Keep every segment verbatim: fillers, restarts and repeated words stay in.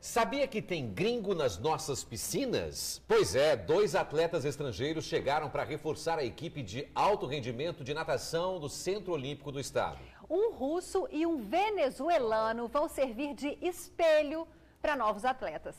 Sabia que tem gringo nas nossas piscinas? Pois é, dois atletas estrangeiros chegaram para reforçar a equipe de alto rendimento de natação do Centro Olímpico do Estado. Um russo e um venezuelano vão servir de espelho para novos atletas.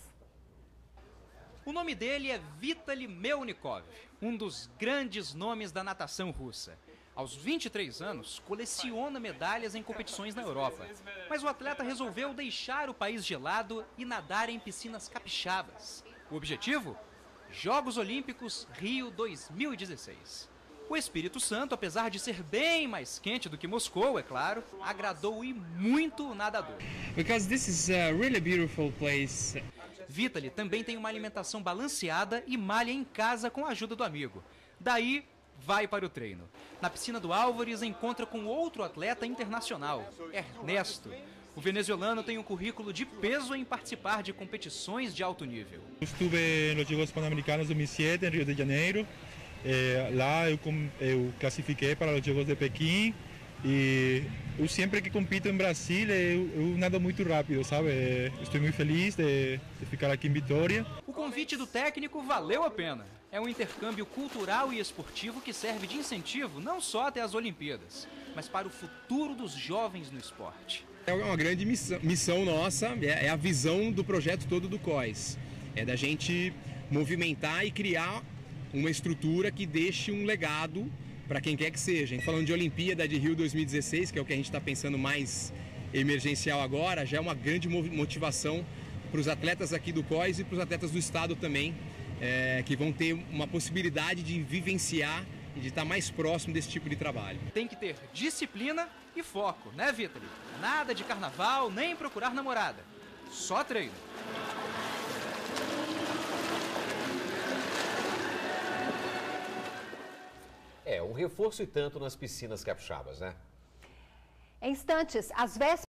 O nome dele é Vitaly Melnikov, um dos grandes nomes da natação russa. Aos vinte e três anos, coleciona medalhas em competições na Europa. Mas o atleta resolveu deixar o país gelado e nadar em piscinas capixabas. O objetivo? Jogos Olímpicos Rio dois mil e dezesseis. O Espírito Santo, apesar de ser bem mais quente do que Moscou, é claro, agradou e muito o nadador. Because this is a really beautiful place. Vitaly também tem uma alimentação balanceada e malha em casa com a ajuda do amigo. Daí, vai para o treino. Na piscina do Álvares encontra com outro atleta internacional, Ernesto. O venezuelano tem um currículo de peso em participar de competições de alto nível. Estive nos Jogos Pan-Americanos dois mil e sete, em Rio de Janeiro. É, lá eu, eu classifiquei para os Jogos de Pequim. E eu sempre que compito em Brasil, eu, eu nado muito rápido, sabe? Estou muito feliz de, de ficar aqui em Vitória. O convite do técnico valeu a pena. É um intercâmbio cultural e esportivo que serve de incentivo não só até as Olimpíadas, mas para o futuro dos jovens no esporte. É uma grande missão, missão nossa, é a visão do projeto todo do C O S. É da gente movimentar e criar uma estrutura que deixe um legado para quem quer que seja. Falando de Olimpíada de Rio dois mil e dezesseis, que é o que a gente está pensando mais emergencial agora, já é uma grande motivação para os atletas aqui do C O S e para os atletas do estado também, é, que vão ter uma possibilidade de vivenciar e de estar mais próximo desse tipo de trabalho. Tem que ter disciplina e foco, né, Vitaly? Nada de carnaval, nem procurar namorada. Só treino. É, um reforço e tanto nas piscinas capixabas, né? Em instantes, às vésperas